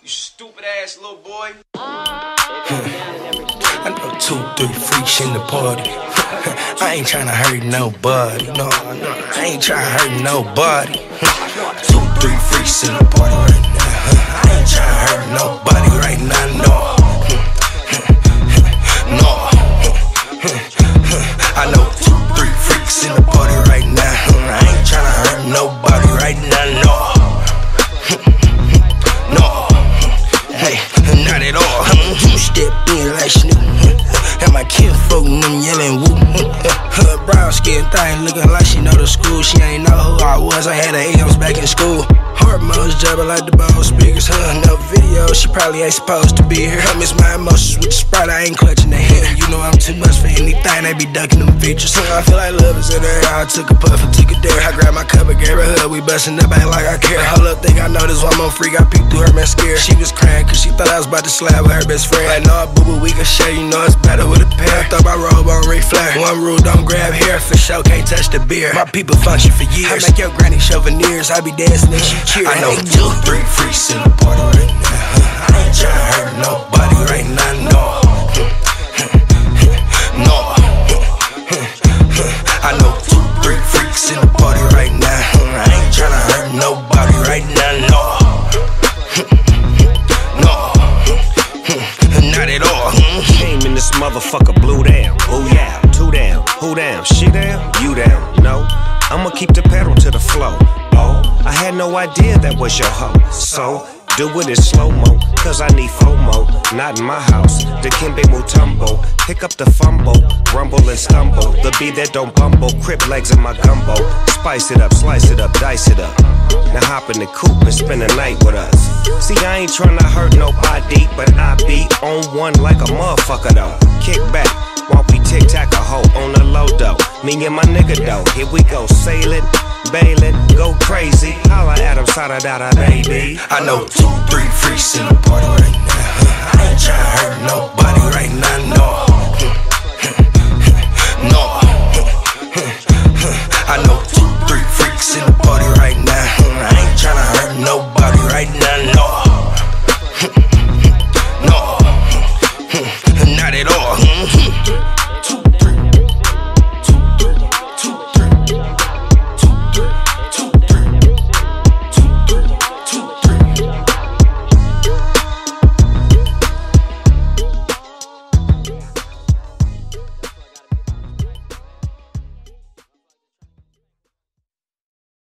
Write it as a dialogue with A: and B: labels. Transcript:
A: You stupid ass little boy.
B: I know 2, 3 freaks in the party. I ain't tryna hurt nobody. No, I ain't tryna hurt nobody. 2, 3 freaks in the party right now. I ain't tryna hurt nobody right now. No. I know 2, 3 freaks in the party right now. I ain't tryna hurt nobody right now. No. Hey, not at all. Step in like Snoop. And my kid folk them yelling woo. Her brown skin thing looking like she know the school. She ain't know who I was. I had her M's back in school. Hormones jumping like the ball speakers. No video, she probably ain't supposed to be here. I miss my emotions with the Sprite, I ain't clutching the hand. You know I'm too much for anything, they be ducking them features. I feel like love is in the air. I took a puff and took a dare. I grabbed my cup and gave her a hug. We bustin' up, ain't like I care. Hold up, think I know this one more freak. I peeked through her mascara. She was crying cause she thought I was about to slap with her best friend. Like, no, boo-boo, we can share. You know it's better with a pair. I throw my robe on Ric Flair. One rule, don't grab hair. For sure, can't touch the beer. My people function for years. I make your granny show veneers. I be dancing and she cheer. I know 2, 3 freaks in the party right now. I ain't tryna hurt nobody right now. No. I know 2, 3 freaks in the party right now. I ain't tryna hurt nobody right now. No. Not at all.
C: Came in this motherfucker blue down. Oh yeah, 2 down. Who down? She down? You down? No. I'ma keep the pedal to the flow. Oh, I had no idea that was your hoe. So, do it in slow-mo, cause I need FOMO. Not in my house, the Kimbe Mutombo. Pick up the fumble, rumble and stumble. The beat that don't bumble, crip legs in my gumbo. Spice it up, slice it up, dice it up. Now hop in the coupe and spend the night with us. See, I ain't tryna hurt nobody, but I be on one like a motherfucker though. Kick back while we tic-tac-a-hoe on the low though. Me and my nigga though, here we go sailing, bailing, go crazy. Holla at him, Sada Baby.
B: I know 2, 3 freaks in the party right now. I ain't tryna hurt nobody right now. No.